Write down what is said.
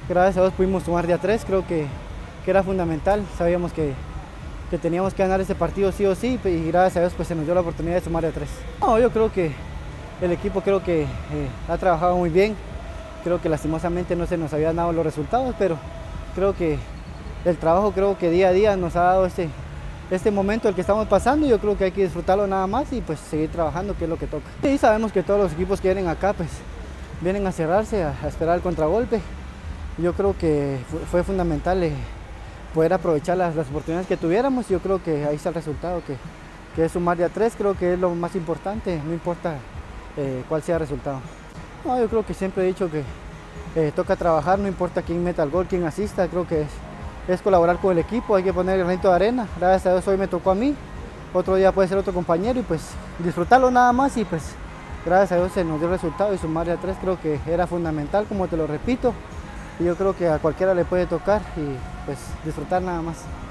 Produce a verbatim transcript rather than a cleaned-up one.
gracias a Dios pudimos sumar de a tres, creo que, que era fundamental, sabíamos que, que teníamos que ganar este partido sí o sí y gracias a Dios pues se nos dio la oportunidad de sumar de a tres. No, yo creo que el equipo creo que eh, ha trabajado muy bien, creo que lastimosamente no se nos habían dado los resultados, pero creo que el trabajo creo que día a día nos ha dado este, este momento el que estamos pasando y yo creo que hay que disfrutarlo nada más y pues seguir trabajando, que es lo que toca. Y sabemos que todos los equipos que vienen acá pues vienen a cerrarse, a, a esperar el contragolpe. Yo creo que fue, fue fundamental eh, poder aprovechar las, las oportunidades que tuviéramos. Yo creo que ahí está el resultado, que, que es sumar de a tres, creo que es lo más importante, no importa eh, cuál sea el resultado. No, yo creo que siempre he dicho que eh, toca trabajar, no importa quién meta el gol, quién asista, creo que es, es colaborar con el equipo, hay que poner el granito de arena. Gracias a Dios hoy me tocó a mí, otro día puede ser otro compañero y pues disfrutarlo nada más y pues gracias a Dios se nos dio el resultado y sumar de a tres creo que era fundamental, como te lo repito. Y yo creo que a cualquiera le puede tocar y pues disfrutar nada más.